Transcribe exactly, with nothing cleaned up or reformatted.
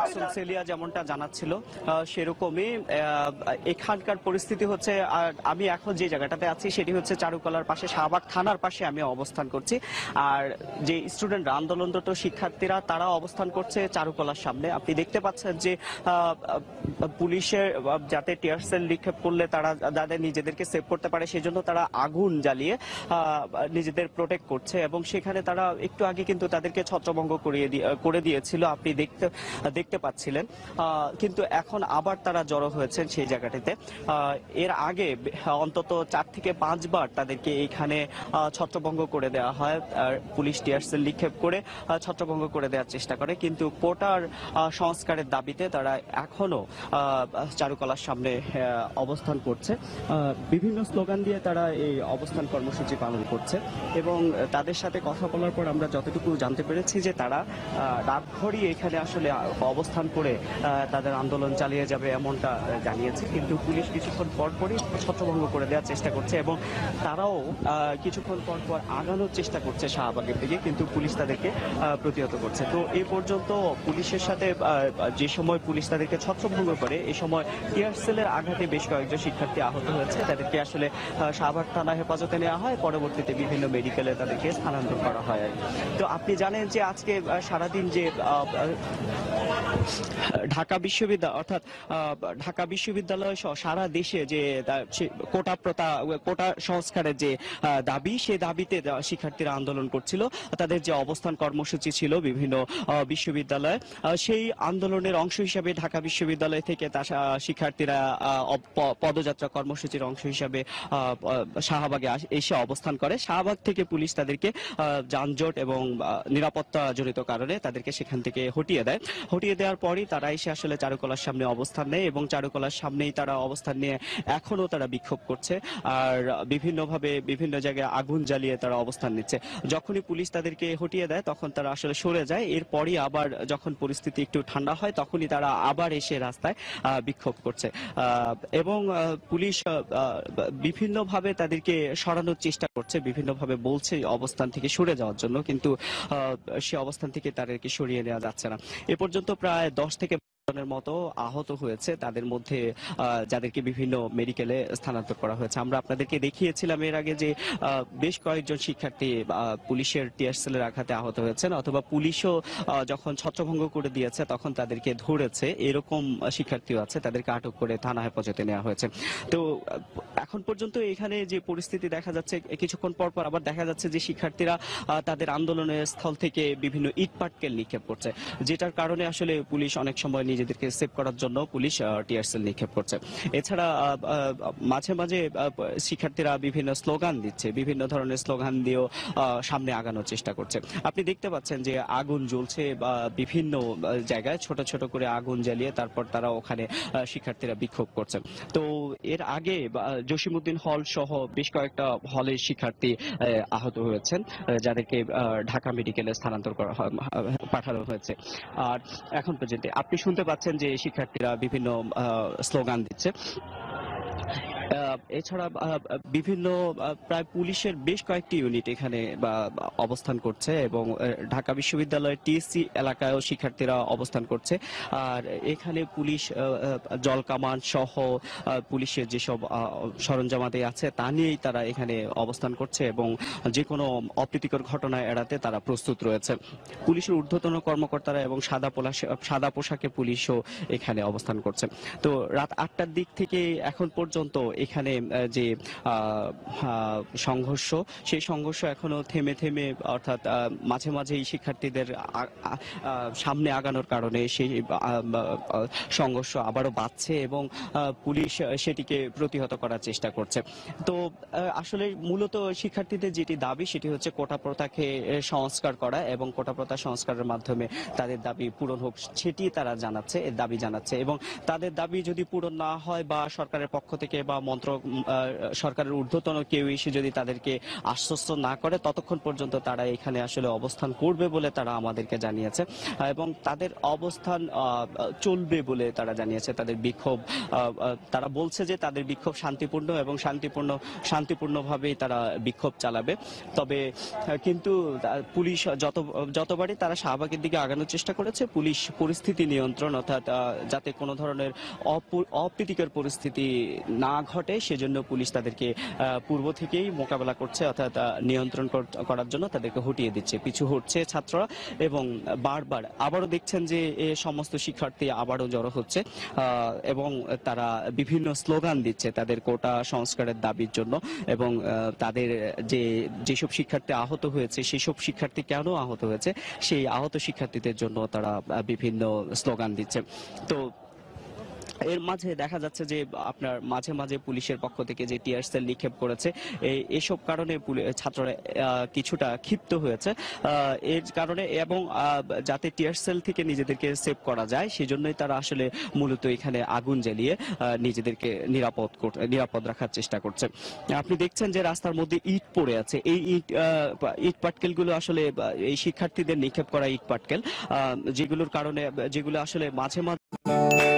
রাসেল সেলিয়া যেমনটা জানাচ্ছিল সেরকমই এখানকার পরিস্থিতি হচ্ছে। আমি এখন যে জায়গাটাতে আছি সেটি হচ্ছে চারুকলার পাশে, শাহবাগ থানার পাশে আমি অবস্থান করছি। আর যে স্টুডেন্টরা, আন্দোলনরত শিক্ষার্থীরা, তারা অবস্থান করছে চারুকলার সামনে। আপনি দেখতে পাচ্ছেন যে পুলিশের যাতে টিয়ার সেল নিক্ষেপ করলে তারা যাদের নিজেদেরকে সেভ করতে পারে সেজন্য তারা আগুন জ্বালিয়ে নিজেদের প্রোটেক্ট করছে, এবং সেখানে তারা একটু আগে কিন্তু তাদেরকে ছত্রভঙ্গ করিয়ে করে দিয়েছিল, আপনি দেখতে দেখতে পাচ্ছিলেন। কিন্তু এখন আবার তারা জড়ো হয়েছেন সেই জায়গাটিতে। এর আগে অন্তত চার থেকে পাঁচবার তাদেরকে এইখানে ছত্রভঙ্গ করে দেওয়া হয়, পুলিশ টিয়ার সেল নিক্ষেপ করে ছত্রভঙ্গ করে দেওয়ার চেষ্টা করে, কিন্তু কোটার সংস্কারের দাবিতে তারা এখনো চারুকলার সামনে অবস্থান করছে। বিভিন্ন স্লোগান দিয়ে তারা এই অবস্থান কর্মসূচি পালন করছে, এবং তাদের সাথে কথা বলার পর আমরা যতটুকু জানতে পেরেছি যে তারা রাতভরই এখানে আসলে অবস্থান করে তাদের আন্দোলন চালিয়ে যাবে এমনটা জানিয়েছে, কিন্তু পুলিশ কিছুক্ষণ পর পরই ছত্রভঙ্গ করে দেওয়ার চেষ্টা করছে, এবং তারাও কিছুক্ষণ পর পর আগানোর চেষ্টা করছে শাহবাগের দিকে, কিন্তু পুলিশ তাদেরকে প্রতিহত করছে। তো এই পর্যন্ত পুলিশের সাথে যে সময় পুলিশ তাদেরকে ছত্রভঙ্গ করে, এই সময় টিয়ার সেলের আঘাতে বেশ কয়েকজন শিক্ষার্থী আহত হয়েছে। তাদেরকে আসলে শাহবাগ থানা হেফাজতে নেওয়া হয়, পরবর্তীতে বিভিন্ন মেডিকেলে তাদেরকে স্থানান্তর করা হয়। তো আপনি জানেন যে আজকে সারাদিন যে ঢাকা বিশ্ববিদ্যালয় অর্থাৎ ঢাকা বিশ্ববিদ্যালয় সহ সারা দেশে যে কোটা প্রথা কোটা সংস্কারের যে দাবি, সেই দাবিতে শিক্ষার্থীরা আন্দোলন করছিল। তাদের যে অবস্থান কর্মসূচি ছিল বিভিন্ন বিশ্ববিদ্যালয়ে, সেই আন্দোলনের অংশ হিসাবে ঢাকা বিশ্ববিদ্যালয় থেকে শিক্ষার্থীরা পদযাত্রা কর্মসূচির অংশ হিসাবে শাহবাগে এসে অবস্থান করে। শাহবাগ থেকে পুলিশ তাদেরকে যানজট এবং নিরাপত্তা জনিত কারণে তাদেরকে সেখান থেকে হটিয়ে দেয়। হটিয়ে দেওয়ার পরই তারা এসে আসলে চারুকলার সামনে অবস্থান নেয়, এবং চারুকলার সামনেই তারা অবস্থান নিয়ে এখনো তারা বিক্ষোভ করছে, আর বিভিন্নভাবে বিভিন্ন জায়গায় আগুন জ্বালিয়ে তারা অবস্থান নিচ্ছে। যখনই পুলিশ তাদেরকে হটিয়ে দেয় তখন তারা আসলে সরে যায়। এরপরই আবার যখন পরিস্থিতি একটু ঠান্ডা হয় তখনই তারা আবার এসে রাস্তায় বিক্ষোভ করছে, এবং পুলিশ বিভিন্নভাবে তাদেরকে সরানোর চেষ্টা করছে, বিভিন্নভাবে বলছে অবস্থান থেকে সরে যাওয়ার জন্য, কিন্তু সে অবস্থান থেকে তাদেরকে সরিয়ে নেওয়া যাচ্ছে না। এ পর্যন্ত প্রায় দশ থেকে জনের মতো আহত হয়েছে, তাদের মধ্যে যাদেরকে বিভিন্ন মেডিকেলে স্থানান্তর করা হয়েছে। আমরা আপনাদেরকে দেখিয়েছিলাম এর আগে যে বেশ কয়েকজন শিক্ষার্থী পুলিশের টিয়ার সেলের আঘাতে আহত হয়েছেন, অথবা পুলিশও যখন ছত্রভঙ্গ করে দিয়েছে তখন তাদেরকে ধরেছে, এরকম শিক্ষার্থীও আছে, তাদেরকে আটক করে থানা হেফাজতে নেওয়া হয়েছে। তো এখন পর্যন্ত এখানে যে পরিস্থিতি দেখা যাচ্ছে, কিছুক্ষণ পর পর আবার দেখা যাচ্ছে যে শিক্ষার্থীরা তাদের আন্দোলনের স্থল থেকে বিভিন্ন ইট পাটকেল নিক্ষেপ করছে, যেটার কারণে আসলে পুলিশ অনেক সময় নিজেদেরকে সেভ করার জন্য পুলিশ টিয়ার সেল নিক্ষেপ করছে। এছাড়া মাঝে মাঝে শিক্ষার্থীরা বিভিন্ন স্লোগান দিচ্ছে, বিভিন্ন ধরনের স্লোগান দিয়েও সামনে আগানোর চেষ্টা করছে। আপনি দেখতে পাচ্ছেন যে আগুন জ্বলছে বিভিন্ন জায়গায়, ছোট ছোট করে আগুন জ্বালিয়ে তারপর তারা ওখানে শিক্ষার্থীরা বিক্ষোভ করছে। তো এর আগে জসিমউদ্দিন হল সহ বেশ কয়েকটা হলের শিক্ষার্থী আহত হয়েছেন, যাদেরকে ঢাকা মেডিকেলে স্থানান্তর করা পাঠানো হয়েছে। আর এখন পর্যন্ত আপনি শুনতে পাচ্ছেন যে শিক্ষার্থীরা বিভিন্ন স্লোগান দিচ্ছে। এছাড়া বিভিন্ন প্রায় পুলিশের বেশ কয়েকটি ইউনিট এখানে অবস্থান করছে, এবং ঢাকা বিশ্ববিদ্যালয়ের টিএসসি এলাকায়ও শিক্ষার্থীরা অবস্থান করছে। আর এখানে পুলিশ জল কামান সহ পুলিশের যেসব সরঞ্জামাদি আছে তা নিয়েই তারা এখানে অবস্থান করছে, এবং যে কোনো অপ্রীতিকর ঘটনা এড়াতে তারা প্রস্তুত রয়েছে। পুলিশের ঊর্ধ্বতন কর্মকর্তারা এবং সাদা সাদা পোশাকে পুলিশও এখানে অবস্থান করছে। তো রাত আটটার দিক থেকে এখন পর্যন্ত এখানে যে সংঘর্ষ, সেই সংঘর্ষ এখনো থেমে থেমে অর্থাৎ মাঝে মাঝেই শিক্ষার্থীদের সামনে আগানোর কারণে সেই সংঘর্ষ আবারও বাড়ছে, এবং পুলিশ সেটিকে প্রতিহত করার চেষ্টা করছে। তো আসলে মূলত শিক্ষার্থীদের যেটি দাবি সেটি হচ্ছে কোটা প্রথাকে সংস্কার করা, এবং কোটা প্রথা সংস্কারের মাধ্যমে তাদের দাবি পূরণ হোক সেটি তারা জানাচ্ছে, দাবি জানাচ্ছে। এবং তাদের দাবি যদি পূরণ না হয় বা সরকারের পক্ষ থেকে বা মন্ত্রক উম, আহ, সরকারের ঊর্ধ্বতন কেউ এসে যদি তাদেরকে আশ্বস্ত না করে ততক্ষণ পর্যন্ত তারা এখানে আসলে অবস্থান করবে বলে তারা আমাদেরকে জানিয়েছে আহ, এবং তাদের অবস্থান আহ, চলবে বলে তারা জানিয়েছে। তাদের বিক্ষোভ আহ, আহ, তারা বলছে যে তাদের বিক্ষোভ শান্তিপূর্ণ এবং শান্তিপূর্ণ শান্তিপূর্ণভাবেই তারা বিক্ষোভ চালাবে। তবে আহ, কিন্তু আহ, পুলিশ যত যতবারই তারা শাহবাগের দিকে আগানোর চেষ্টা করেছে, পুলিশ পরিস্থিতি নিয়ন্ত্রণ অর্থাৎ আহ, যাতে কোনো ধরনের অপ- অপ্রীতিকর পরিস্থিতি না ঘটে সেজন্য পুলিশ তাদেরকে আহ, পূর্ব থেকেই মোকাবেলা করছে অর্থাৎ আহ, নিয়ন্ত্রণ কর- করার জন্য তাদেরকে হটিয়ে দিচ্ছে, পিছু হটছে ছাত্ররা এবং বারবার আবারও দেখছেন যে এ সমস্ত শিক্ষার্থী আবারও জড়ো হচ্ছে আহ, এবং তারা বিভিন্ন স্লোগান দিচ্ছে তাদের কোটা সংস্কারের দাবির জন্য এবং আহ, তাদের যে যেসব শিক্ষার্থী আহত হয়েছে সেসব শিক্ষার্থী কেন আহত হয়েছে সেই আহত শিক্ষার্থীদের জন্য তারা আহ, বিভিন্ন স্লোগান দিচ্ছে। তো এর মাঝে দেখা যাচ্ছে যে আপনার মাঝে মাঝে পুলিশের পক্ষ থেকে যে টিয়ার সেল নিক্ষেপ করেছে এই এসব কারণে পুলি- ছাত্ররা আহ, কিছুটা ক্ষিপ্ত হয়েছে আহ, এর কারণে এবং আহ, যাতে টিয়ার সেল থেকে নিজেদেরকে সেভ করা যায় সেজন্যই তারা আসলে মূলত এখানে আগুন জ্বালিয়ে আহ, নিজেদেরকে নিরাপদ কর- নিরাপদ রাখার চেষ্টা করছে। আপনি দেখছেন যে রাস্তার মধ্যে ইট পড়ে আছে, এই ইট আহ, ইট পাটকেলগুলো আসলে আহ, এই শিক্ষার্থীদের নিক্ষেপ করা ইট পাটকেল আহ, যেগুলোর কারণে যেগুলো আসলে মাঝে মাঝে